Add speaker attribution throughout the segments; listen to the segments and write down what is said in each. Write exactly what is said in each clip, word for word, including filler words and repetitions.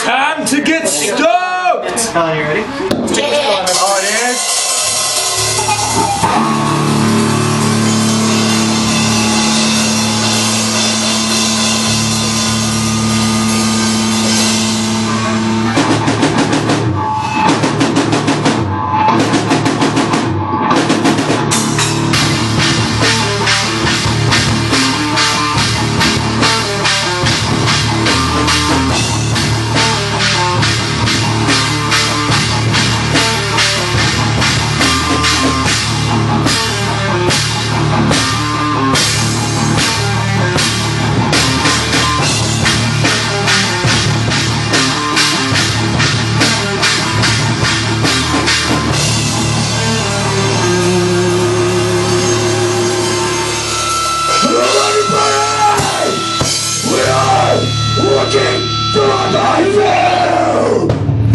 Speaker 1: Time to get stoked!
Speaker 2: Colin, you ready?
Speaker 3: Yeah.
Speaker 1: Oh, it is?
Speaker 4: Looking for my field!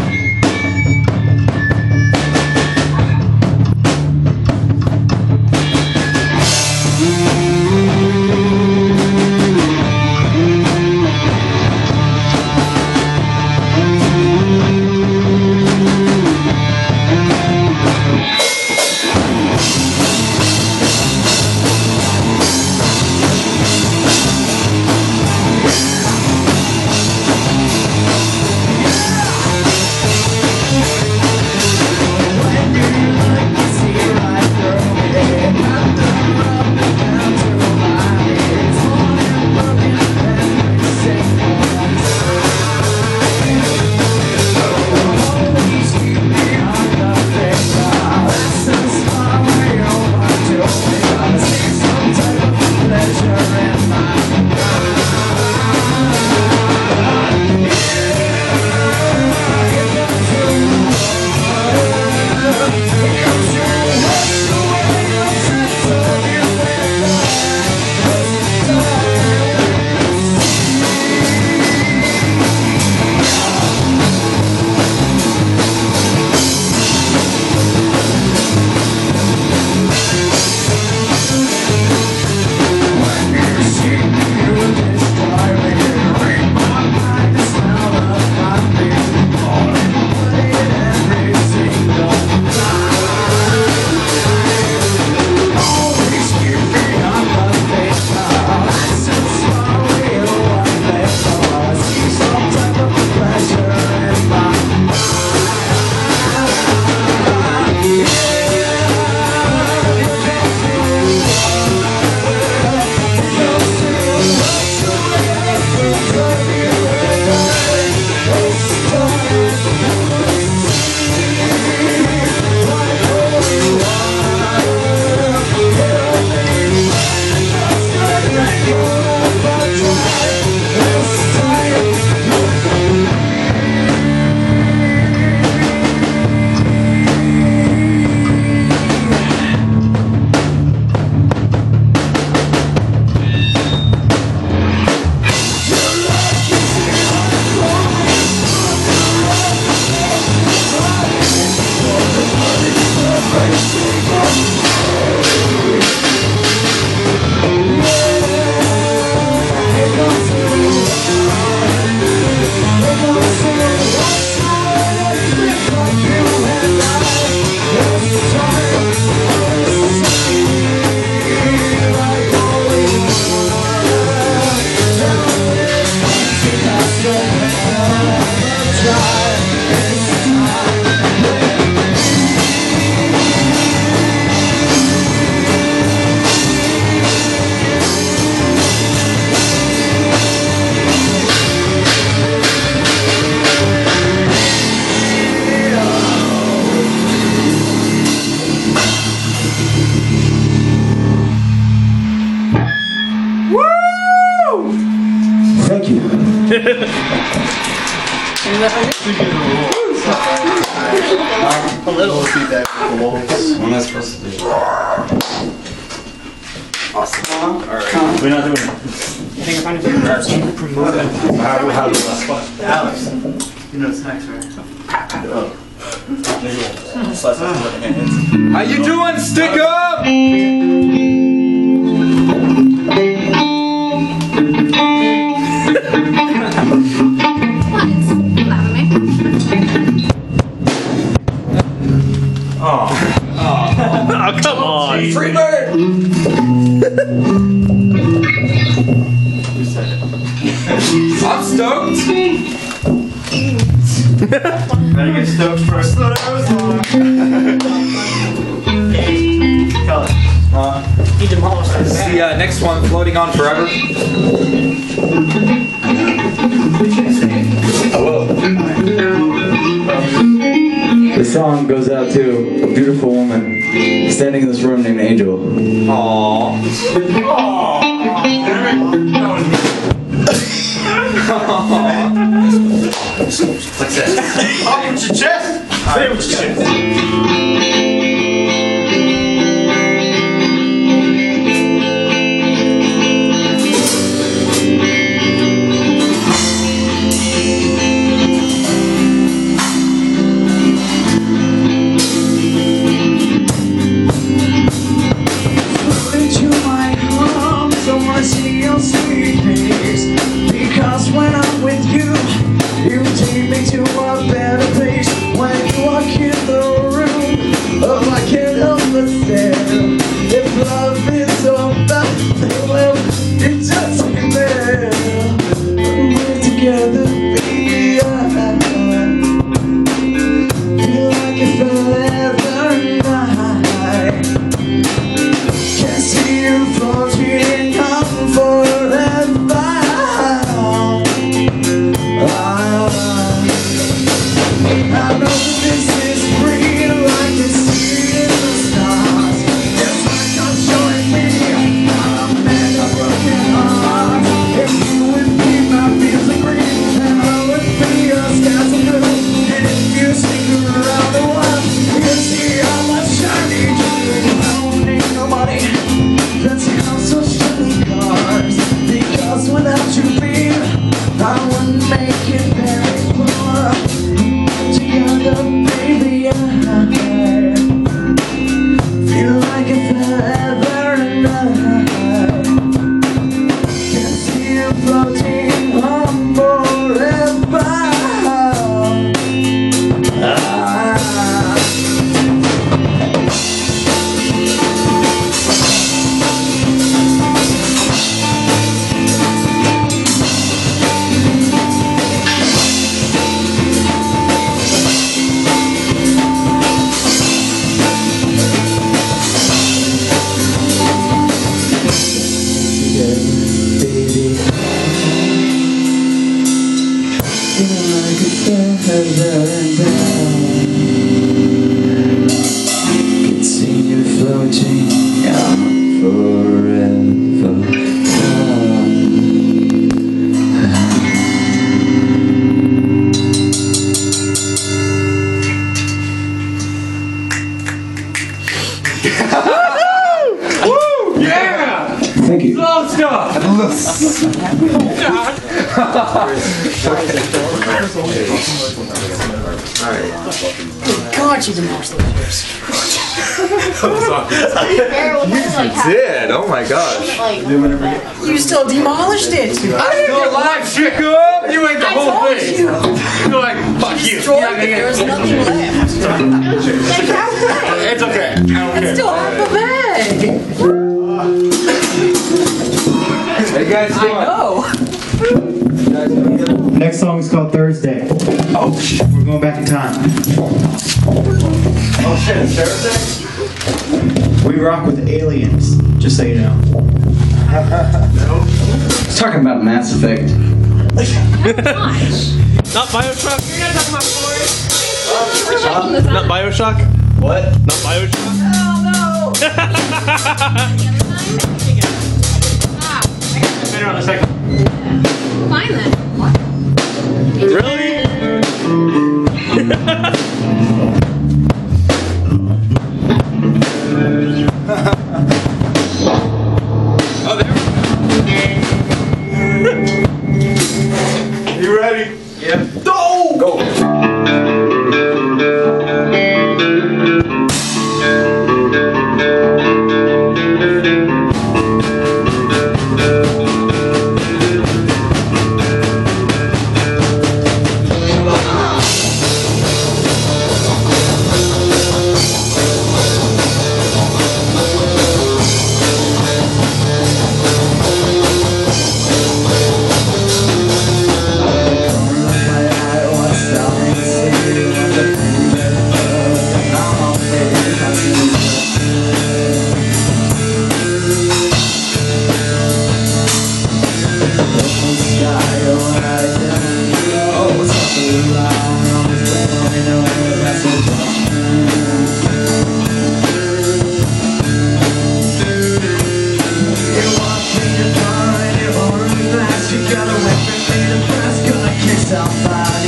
Speaker 2: A little feedback from the wolves.
Speaker 1: What am I supposed to do?
Speaker 2: Awesome.
Speaker 1: Alright. We're not doing it.
Speaker 3: You think I find your favorite promote it?
Speaker 1: How, how do we
Speaker 2: Alex, you know it's next, right?
Speaker 1: How you doing, stick up?
Speaker 5: What?
Speaker 1: Hey, free bird!
Speaker 2: Who said it?
Speaker 1: I'm stoked!
Speaker 2: Better get stoked first. Thought I was wrong. Color.
Speaker 1: Uh,
Speaker 3: He demolished that
Speaker 1: this is
Speaker 3: bag.
Speaker 1: the uh, next one, Floating On Forever.
Speaker 2: I will.
Speaker 5: The song goes out to a beautiful woman standing in this room named Angel.
Speaker 1: Aww.
Speaker 2: Success. Up with your chest. Say it with your chest.
Speaker 6: Into my arms, I wanna see your sweet face. Because when I'm with you, you take me to a better place. When you walk in the room, oh, I can't understand. If love is all that, well, it doesn't matter. We're together, baby, I feel like it's forever night. Can't see you floating on forever. I know this is real, I can see it in the stars. It's like you're showing me how to mend a broken heart. If you would be my fields of green, then I would be your skies of blue. And if you stick around the world, you can see how much I need you. I don't need nobody that's got such funny cars. Because without you, babe, I wouldn't make it very far. Together, baby, I feel like it's forever night. Can see you floating on forever. Ah. Can see you floating on forever.
Speaker 1: Yeah!
Speaker 5: Thank you.
Speaker 1: Love stuff!
Speaker 3: God, she demolished those beers.
Speaker 1: Did, oh my gosh.
Speaker 3: You still demolished it.
Speaker 1: I'm still alive, Chico! You ate the
Speaker 3: I
Speaker 1: whole
Speaker 3: told
Speaker 1: thing!
Speaker 3: you.
Speaker 1: You're like, fuck you!
Speaker 3: Destroyed
Speaker 1: Yeah,
Speaker 3: it. There was nothing left. Like halfway.
Speaker 1: It's okay. I don't
Speaker 3: It's
Speaker 1: care.
Speaker 3: still half a bag.
Speaker 1: How you guys
Speaker 3: I
Speaker 1: doing?
Speaker 3: know.
Speaker 6: Next song is called Thursday.
Speaker 1: Oh, shit.
Speaker 6: We're going back in time.
Speaker 2: Oh shit, it's Thursday?
Speaker 6: We rock with aliens, just so you know.
Speaker 5: It's talking about Mass Effect.
Speaker 7: Not Bioshock?
Speaker 3: You're not talking about Forrest.
Speaker 7: Not Bioshock?
Speaker 2: What?
Speaker 7: Not Bioshock?
Speaker 3: Oh
Speaker 7: Later on a second.
Speaker 8: Fine then.
Speaker 7: Really?
Speaker 1: Oh, there. You ready?
Speaker 2: Yep.
Speaker 1: Go! Go!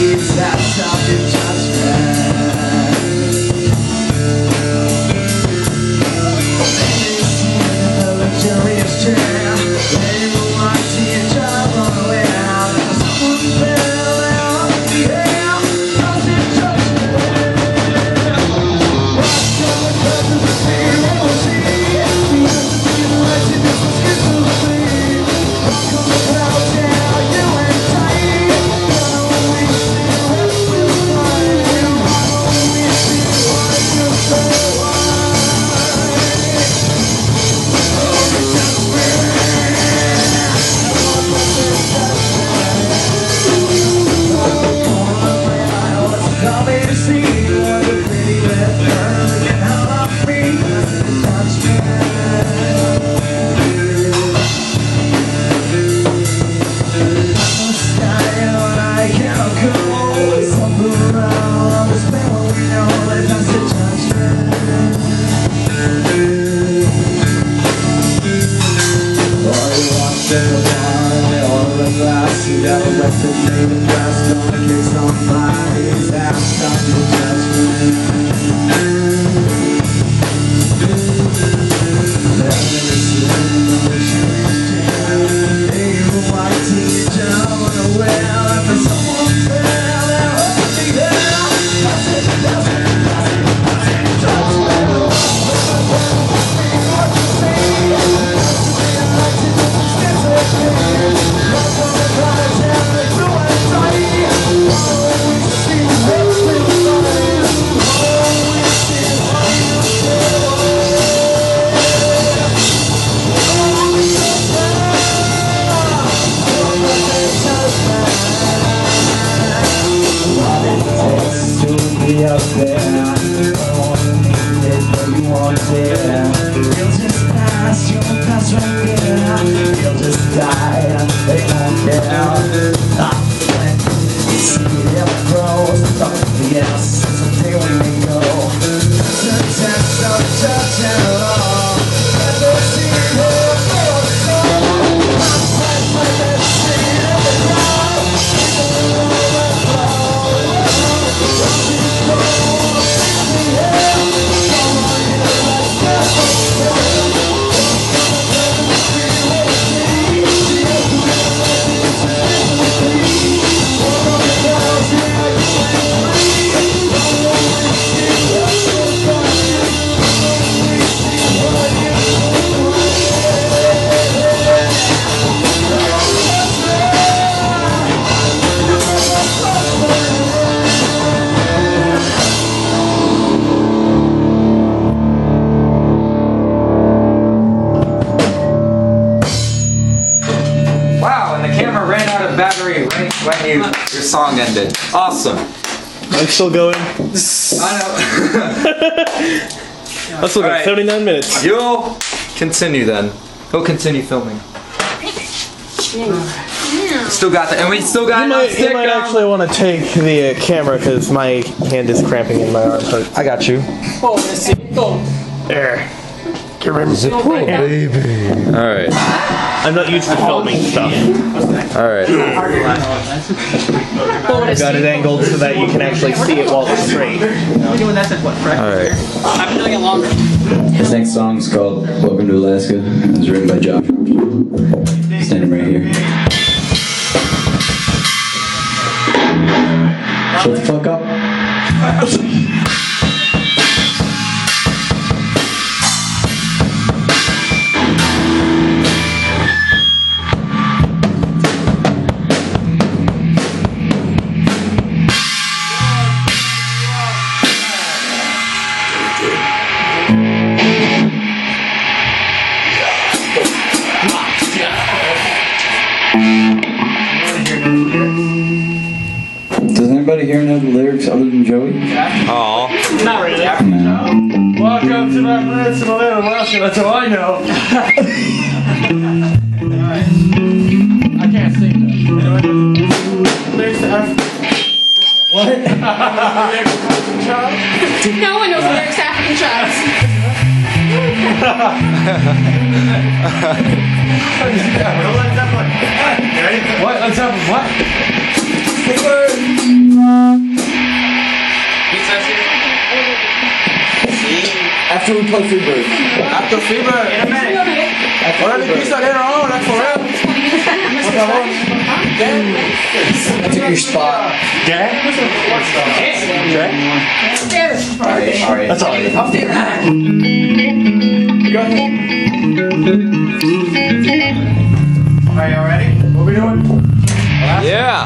Speaker 6: It's that self-judgment. A luxurious chair. They will like to your job on the way out. Someone fell out of the air. Passive judgment. What's going on to the sea? What will see? We have to be the right to this was good to the sea. Come about down, you ain't tight. Gonna always see what we'll find. Always see what you'll say. Tell me to see what the pretty left turn looking out on me. Touch me. I'm a sky when I can't go. Something around on the spell what we know that that's the judgment. Boy, you walk to the bar and they order a glass. You got a record name and Trask gonna kick somebody's ass. That's the judgment. I've never seen a luxurious chair. You walk to your job on a well. After someone fell out of the air. That's it, that's it, that's it, that's it, judgment. What you say? That's the way I like to do this. That's okay. Love on the bottom, down the blue and tight. Always see what's been fine. Always see what you say. Always so bad. Always so bad. What it takes to be up there. I wanna need it, but you want it. You'll just pass, you'll pass right there. You'll just die, they won't care. Ah, see it up close, nothing else. Someday when we go, it's a test of judging it all. Never see it go so. I'm fight for that shit in the crowd. People all that flow. Watching go, in the air. Come on, you know that's never fair.
Speaker 1: Battery right when you your song ended. Awesome.
Speaker 7: I'm still going.
Speaker 1: I know.
Speaker 7: Let's look at
Speaker 1: Right.
Speaker 7: seventy-nine minutes.
Speaker 1: You'll continue then. He'll continue filming. Still got that, and we still got.
Speaker 7: You might, you might actually want to take the uh, camera because my hand is cramping and my arm hurts.
Speaker 1: I got you.
Speaker 7: There. Get rid of
Speaker 1: All right.
Speaker 7: I'm not used to filming stuff.
Speaker 1: All right.
Speaker 7: I've got it angled so that you can actually see it while it's straight.
Speaker 1: All right.
Speaker 8: I've been doing it longer.
Speaker 5: This next song is called Welcome to Alaska. It was written by Josh. Standing right here. Shut the fuck up. Does anybody here know the lyrics other than Joey?
Speaker 1: Oh.
Speaker 7: Not really.
Speaker 5: No.
Speaker 7: Welcome to my place in Alaska, that's all I know. I can't sing that. Lyrics to Africa. What?
Speaker 8: No one knows the lyrics to African Tribes.
Speaker 7: What? Let's have what?
Speaker 5: After we play Freebird.
Speaker 1: After Fever.
Speaker 2: In a minute.
Speaker 1: Órale, pistolero, ahora, for real. Por favor.
Speaker 5: I took your spot.
Speaker 2: Jay? Jay?
Speaker 1: Alright, alright.
Speaker 2: That's all.
Speaker 5: Go ahead.
Speaker 2: Are y'all ready? What we doing?
Speaker 1: Yeah.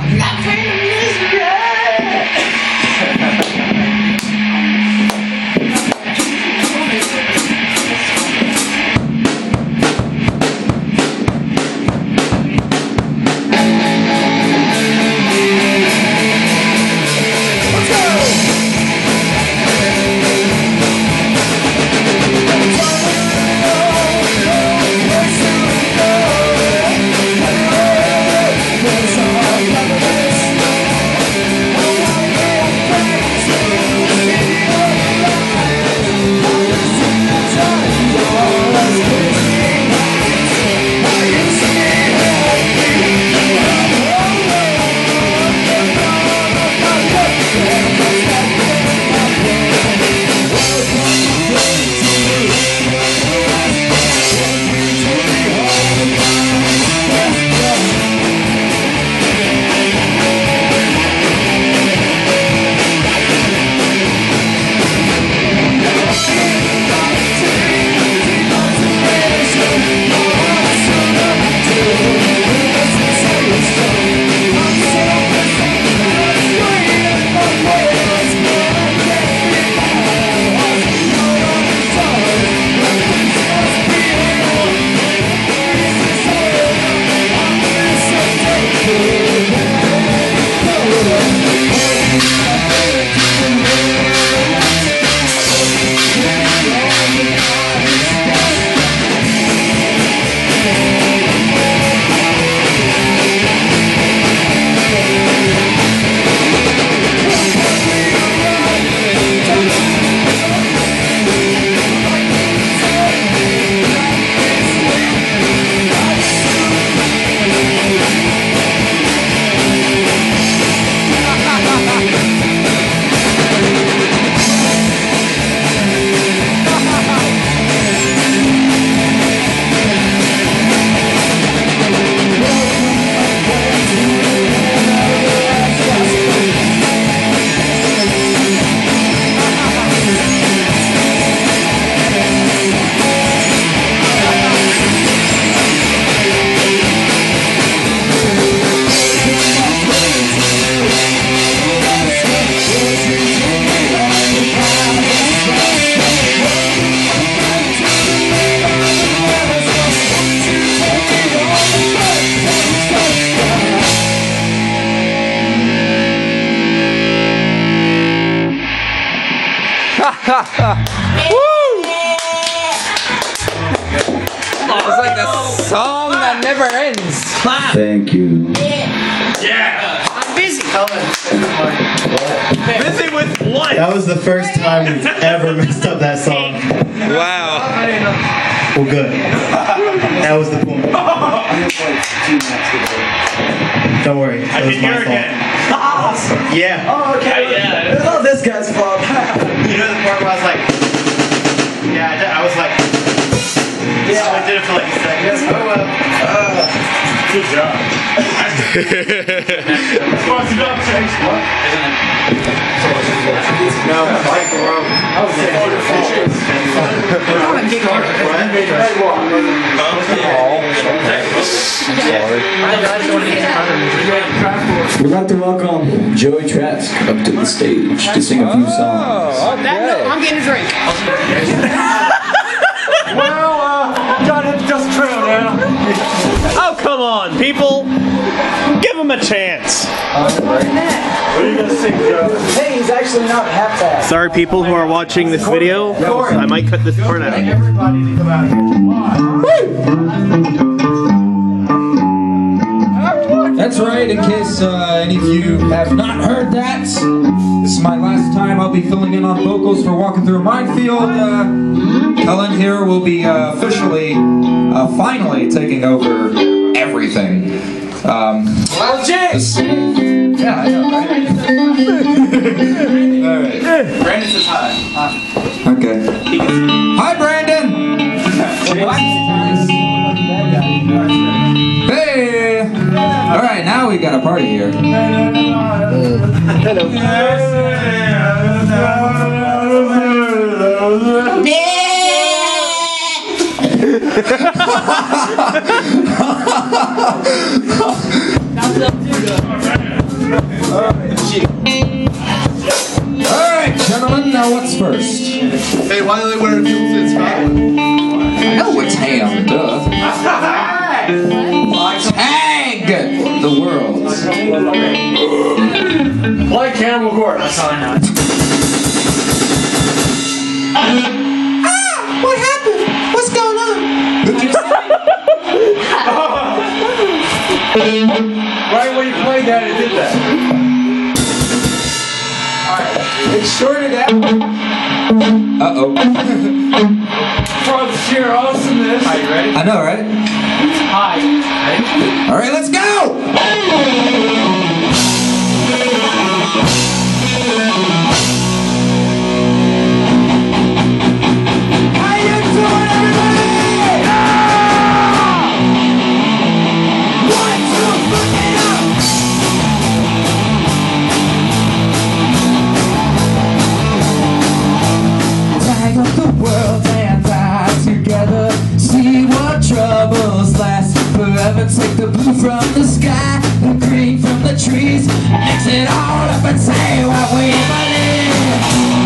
Speaker 1: It's like a song that never ends.
Speaker 5: Thank you.
Speaker 2: Yeah.
Speaker 8: I'm busy.
Speaker 2: Busy with what?
Speaker 9: That was the first time we've ever messed up that song.
Speaker 1: Wow.
Speaker 9: Well, good. That was the point. Don't worry.
Speaker 2: I
Speaker 9: That was
Speaker 2: can
Speaker 9: my
Speaker 2: hear
Speaker 9: fault.
Speaker 2: again.
Speaker 9: Yeah.
Speaker 2: Oh, okay. Yeah.
Speaker 5: It's all this guy's fault.
Speaker 9: You know the part where I was like, yeah, I, did, I was like, yeah, I did it for like a second. Oh well. Uh,
Speaker 2: Good job. Sponsored up, Chase. What?
Speaker 9: no, like the rope. I was saying,
Speaker 5: We'd like to welcome Joey Trask up to the stage to sing a few songs.
Speaker 8: That note, I'm getting a drink.
Speaker 2: Well, uh, got it just trail now.
Speaker 7: Oh, come on, people. Give him a chance.
Speaker 2: What are you gonna sing, Joe?
Speaker 5: Hey, he's actually not half bad.
Speaker 7: Sorry, people who are watching this video. I might cut this part out.
Speaker 2: Everybody to come out here.
Speaker 10: That's right, in case uh, any of you have not heard that, this is my last time I'll be filling in on vocals for Walking Through Minefield. Uh, Helen here will be uh, officially, uh, finally taking over everything. Um,
Speaker 1: Well, Jay!
Speaker 10: yeah, I know, right? Alright.
Speaker 1: Brandon says hi. Hi.
Speaker 10: Okay. Hi, Brandon. Hey. All right, now we got a party here. Alright, gentlemen, now what's first?
Speaker 2: Hey, why do they wear kilts in Scotland?
Speaker 10: I know it's ham, duh. Tag the world.
Speaker 2: Play Cannibal Court. That's all I know.
Speaker 6: Ah! What happened? What's going on?
Speaker 2: Right when you played that, it did that. Alright, it shorted out.
Speaker 10: Uh-oh.
Speaker 2: From sheer awesomeness. Are you ready?
Speaker 10: I know, right?
Speaker 2: Hi. Ready?
Speaker 10: All right, let's go!
Speaker 6: How you doing, everybody? Yeah! One, two, look it up! Tag up the world and die together. See what troubles last forever. Take the blue from the sky, the green from the trees. Mix it all up and say what we believe.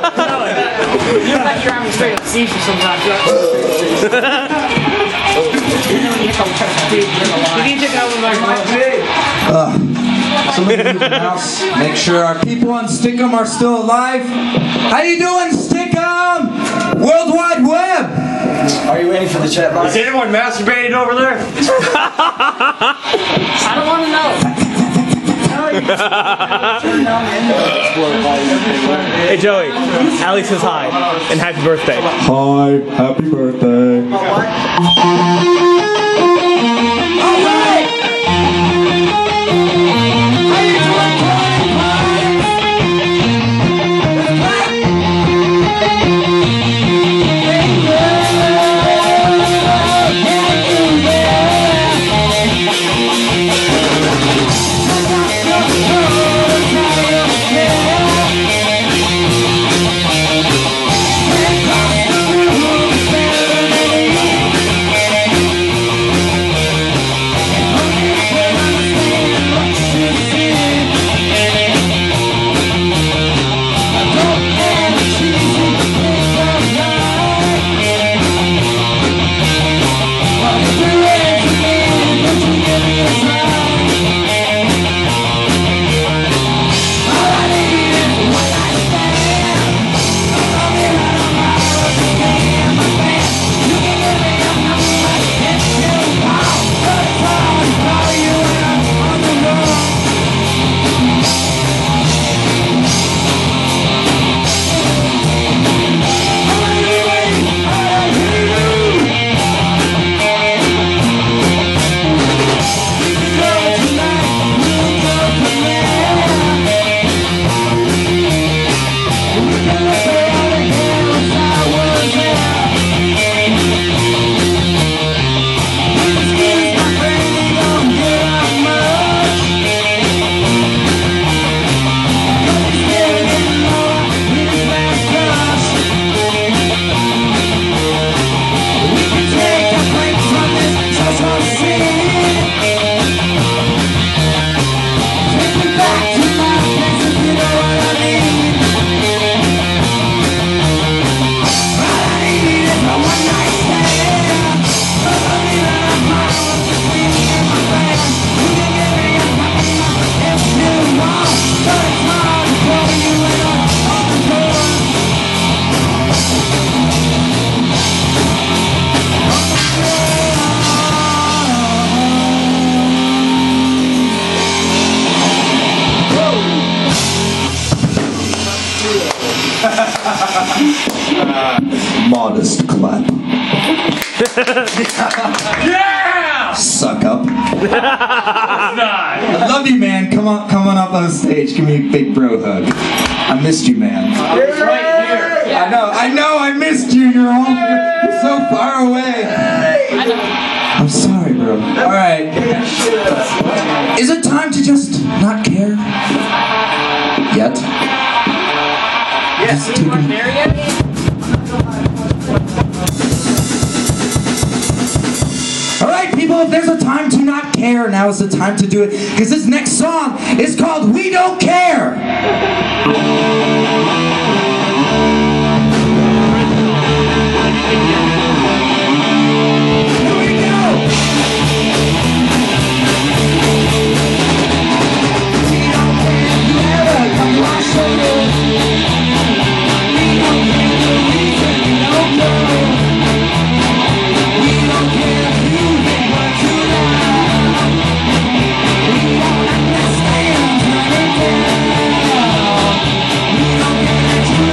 Speaker 8: You look like you're having straight up seizure sometimes. You need to go with my
Speaker 10: Uh, so looking through the house, make sure our people on Stickum are still alive. How you doing, Stickum? World Wide Web.
Speaker 1: Are you waiting for the chat box?
Speaker 9: Is anyone masturbating over there?
Speaker 8: I don't want to know.
Speaker 7: Hey Joey, Alex says hi and happy birthday.
Speaker 5: Hi, happy birthday.
Speaker 10: Modest clap.
Speaker 9: Yeah!
Speaker 10: Suck up.
Speaker 9: It's not.
Speaker 10: I love you, man. Come on, come on up on stage. Give me a big bro hug. I missed you, man.
Speaker 9: I was right here.
Speaker 10: I know, I know, I missed you. You're all you're so far away.
Speaker 8: I know.
Speaker 10: I'm sorry, bro. All right. Is it time to just not care? Yet?
Speaker 9: Yes, you weren't there yet?
Speaker 10: Alright people, if there's a time to not care, now is the time to do it. Because this next song is called We Don't Care! Here we go! We don't care if you ever come wash over. We don't care the reason you don't know. We don't care if you think we're too loud. We won't understand, turn it down. We don't care that you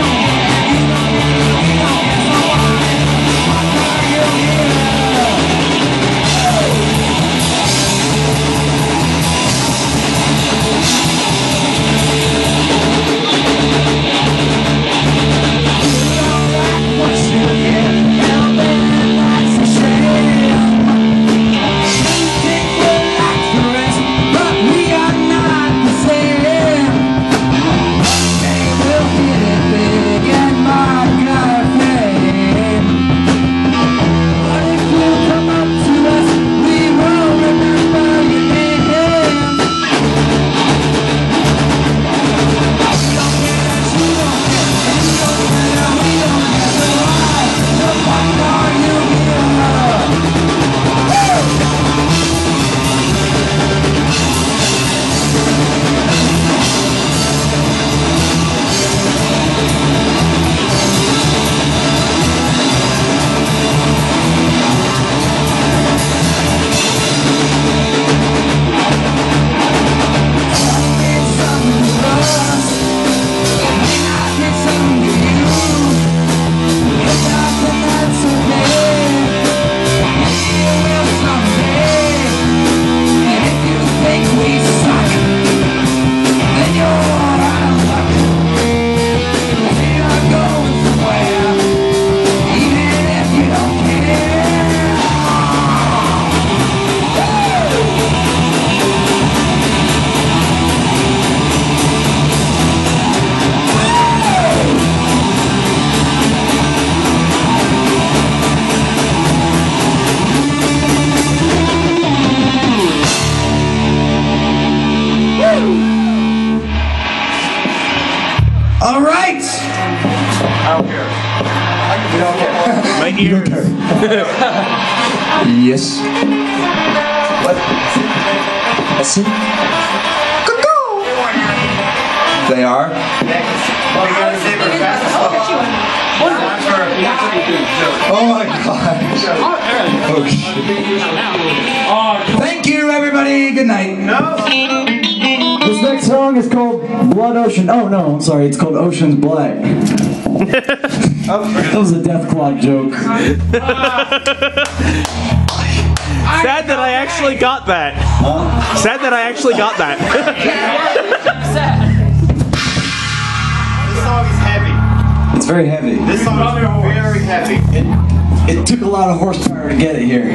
Speaker 10: Yes. What? Listen. They are. Oh my gosh. Oh shit. Thank you, everybody. Good night.
Speaker 5: This next song is called Blood Ocean. Oh no, I'm sorry. It's called Ocean's Black. That was a Death Clock joke.
Speaker 7: Sad that I actually got that.
Speaker 5: Huh?
Speaker 7: Sad that I actually got that.
Speaker 9: This song is heavy.
Speaker 5: It's very heavy.
Speaker 9: This song is very heavy.
Speaker 5: It, it took a lot of horsepower to get it here.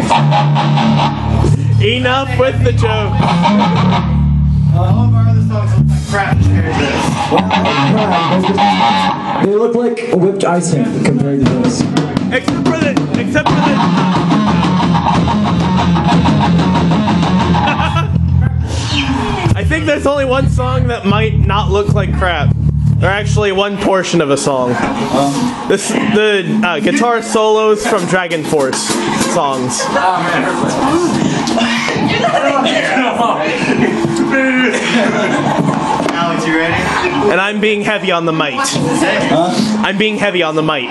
Speaker 7: Enough with the joke.
Speaker 9: All of our other songs look like crap compared to this.
Speaker 5: They look like whipped icing compared to this.
Speaker 7: Except for this. Except for this. I think there's only one song that might not look like crap. Or actually one portion of a song. This the uh, guitar solos from Dragon Force songs.
Speaker 9: Alex, you ready?
Speaker 7: And I'm being heavy on the mite.
Speaker 5: Huh?
Speaker 7: I'm being heavy on the mite.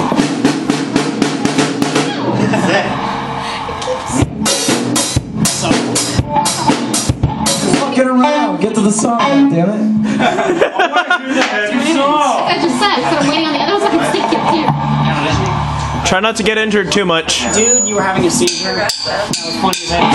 Speaker 5: Get around, get to the song, damn it.
Speaker 3: I just said, so I'm waiting on the other ones. I can stick it too.
Speaker 7: Try not to get injured too much.
Speaker 8: Dude, you were having a seizure. That was funny as heck.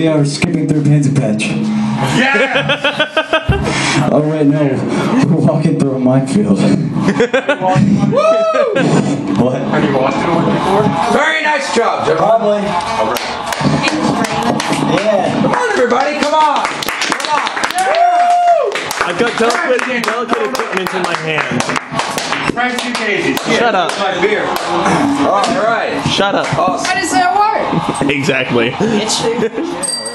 Speaker 5: we are skipping through Pansy Patch.
Speaker 2: Yeah!
Speaker 5: Oh wait, no, we're walking through a minefield.
Speaker 2: Woo!
Speaker 5: What?
Speaker 2: Have you watched it before?
Speaker 10: Very nice job, Jim.
Speaker 5: Probably. Yeah.
Speaker 10: Come on, everybody, come on. Come on.
Speaker 7: I've got delicate, delicate equipment in my hand.
Speaker 2: Frank two cases.
Speaker 7: Shut up.
Speaker 10: My beer. All right.
Speaker 7: Shut up.
Speaker 10: Awesome.
Speaker 3: How does that work?
Speaker 7: Exactly.
Speaker 3: It's